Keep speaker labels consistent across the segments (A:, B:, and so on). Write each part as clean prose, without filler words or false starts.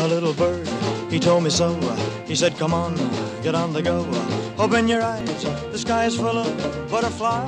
A: a little bird, he told me so. He said, come on, get on the go. Open your eyes, the sky is full of butterflies.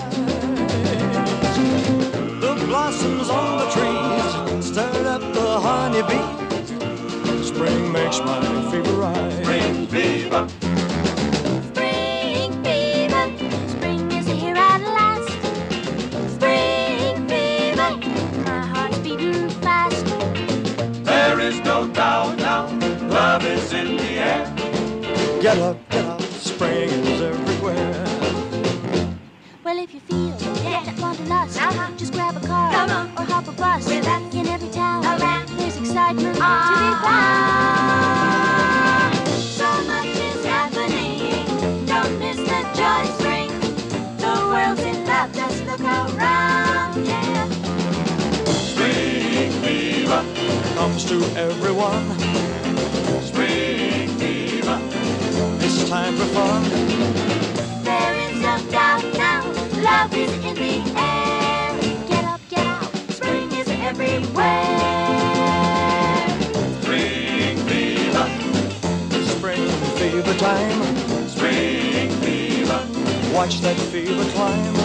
A: The blossoms on the trees stirred up the honeybees. Spring makes my fever rise.
B: Spring fever.
C: Spring fever. Spring is here at last. Spring fever. My heart's beating fast.
B: There is no doubt now, love is in the air.
A: Get up, spring is everywhere.
C: Well, if you feel that wanderlust, just grab a car or hop a bus. In every town, there's excitement to be found. So much is happening, don't miss the joy of spring. The world's in love, just look around, yeah.
B: Spring fever.
A: Comes to everyone.
B: Spring fever.
A: It's time for fun.
C: There is no doubt now, love is in the air. Get up, spring is everywhere.
B: Spring fever.
A: Spring fever time.
B: Spring fever.
A: Watch that fever climb.